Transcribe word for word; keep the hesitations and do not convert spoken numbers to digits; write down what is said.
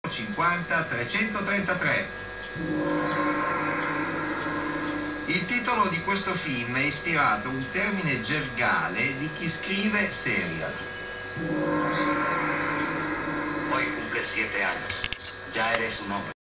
cinquanta trecentotrentatré. Il titolo di questo film è ispirato a un termine gergale di chi scrive serial. Hoy cumples siete años. Ya eres un hombre.